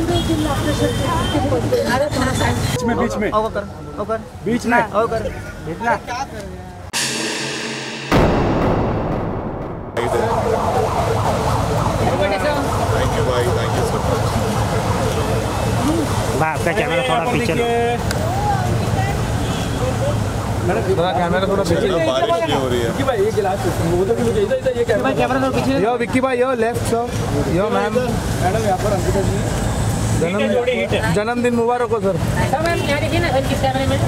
बीच में बीच में इतना थैंक यू भाई, थैंक यू सो मच। आपका कैमरा थोड़ा पीछे लो। कैमरा थोड़ा पीछे लो, बारिश नहीं हो रही है। विक्की भाई ये गिलास ये कैमरा थोड़ा पीछे। यो विक्की भाई yo left sir. Yo ma'am madam यहाँ पर अंकिता जी जन्मदिन मुबारक हो सर। मैम यहाँ देखिए ना सर किस कैमरे में।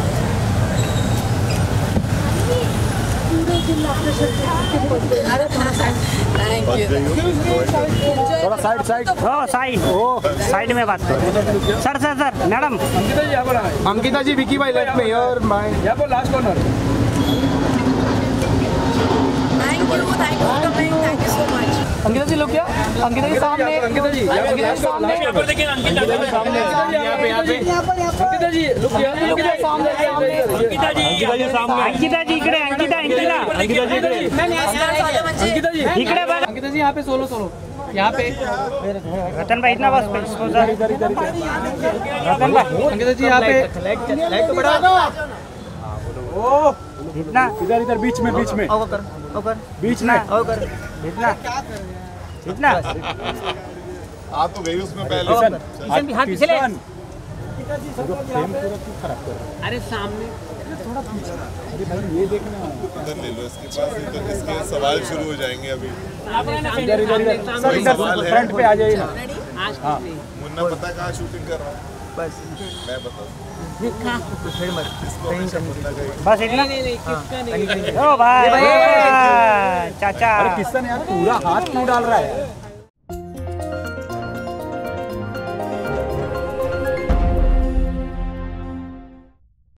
थोड़ा साइड साइड साइड में बात करो। Sir sir sir madam Ankita ji यहाँ पर आए। अंकिता जी विक्की भाई लेफ्ट में और माय यहाँ पर last corner. Thank you so much. Ankita ji लोग क्या? अंकिता जी सामने। अंकिता जी सामने। यहाँ पर देखिए अंकिता जी सामने। यहाँ पे अंकिता जी लोग क्या? अंकिता सामने। अंकिता जी सामने। अंकिता जी इकडे अंकिता अंकिता अंकिता जी इकडे। अंकिता जी इकडे बघा। अंकिता जी यहाँ पे सोलो यहाँ पे रतन भाई इतना बस रतन भाई अंकिता जी यहाँ पे लाइट तो बढ़ा दो। इतना इधर बीच में बीच में ओवर बीच में इतना इतना आ तो गई उसमें पहले। हाथ पीछे ले। अरे सामने थोड़ा पीछे। अरे भाई ये देखना इधर ले लो, इसके पास ही तो इसके सवाल शुरू हो जाएंगे अभी। इधर सर इधर फ्रंट पे आ जाइए ना। हाँ मुन्ना पता कहाँ शूटिंग कर रहा हूँ? बस मैं बता बस इतना ओ भाई चाचा। अरे किशन यार पूरा हाथ क्यों डाल रहा है?